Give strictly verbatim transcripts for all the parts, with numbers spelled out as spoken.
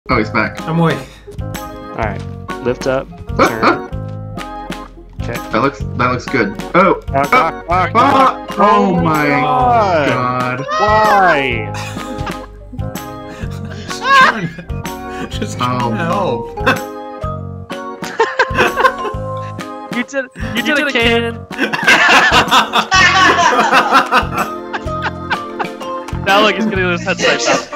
Oh, he's back. I'm awake. Alright. Lift up. Turn. Okay. That looks that looks good. Oh! Fuck, Oh, fuck, fuck, ah, fuck. oh my God. god. Why? Just trying to, just trying Oh. to help. You did you, you did, did a cannon. Now look, he's gonna get his head sliced off.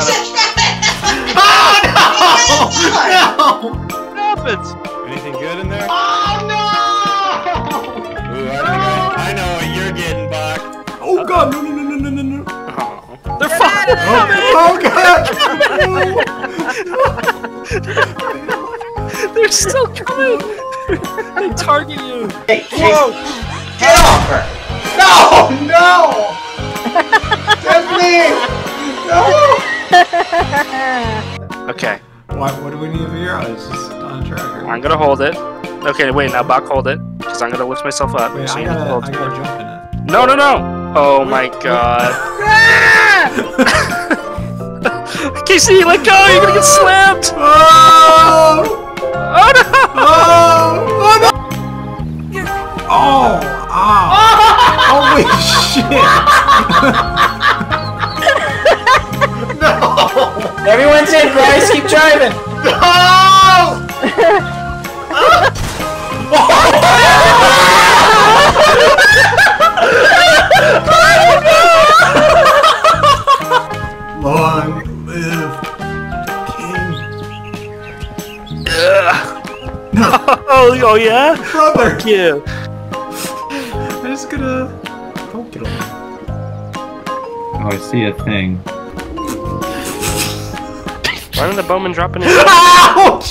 Oh no! What happens? Anything good in there? Oh no! Ooh, I think I, I know what you're getting, Buck. Oh god! No! No! No! No! No! No! Oh. They're fucking Oh, oh god! They're still coming! They target you! Hey, Whoa! get off her! No! No! Stephanie! No! Okay. What, what do we need to figure out? It's just on a tracker. I'm gonna hold it. Okay, wait, now Bach hold it. Because I'm gonna lift myself up. Wait, so I you have to gotta, hold I it. gotta jump in it. No, no, no! Oh my god. Casey, let go! You're gonna get slammed! Oh! Oh no! Oh! Oh no! Oh! Ow! Holy shit! No! Everyone's in, guys. Keep driving. No! Long live King. No, Oh, oh yeah? brother. Fuck you. I'm just gonna poke it a little. Oh, I see a thing. Why didn't the bowman drop in his Ouch!